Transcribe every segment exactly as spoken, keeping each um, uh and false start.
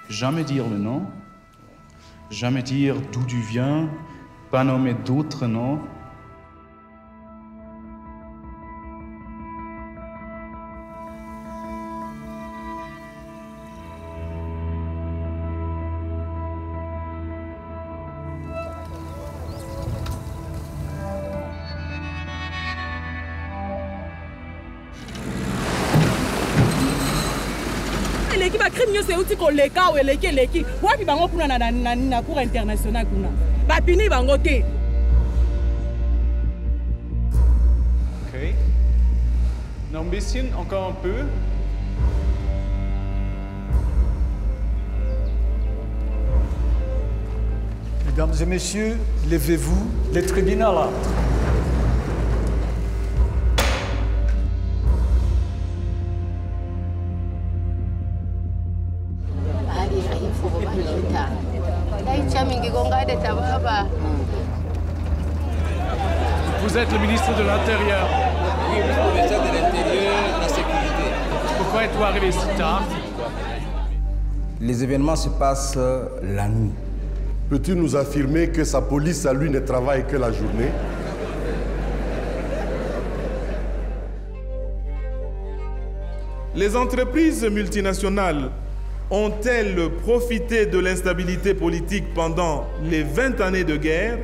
Jamais dire le nom, jamais dire d'où tu viens, pas nommer d'autres noms. L'équipe a créé mieux c'est outil qu'on les cas ou l'équipe l'équipe. Moi puis bango kuna na na na cour internationale kuna. Ba pini bango té. Ok. Noch ein bisschen, encore un peu. Mesdames et messieurs, levez-vous, le tribunal entre. Vous êtes le ministre de l'Intérieur. Oui, le ministre de l'Intérieur, la sécurité. Pourquoi êtes-vous arrivé si tard? Les événements se passent la nuit. Peux-tu nous affirmer que sa police à lui ne travaille que la journée? Les entreprises multinationales ont-elles profité de l'instabilité politique pendant les vingt années de guerre?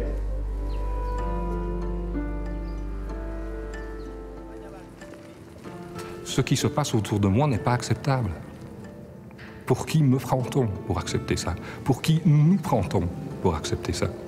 Ce qui se passe autour de moi n'est pas acceptable. Pour qui me prend-on pour accepter ça? Pour qui nous prend-on pour accepter ça?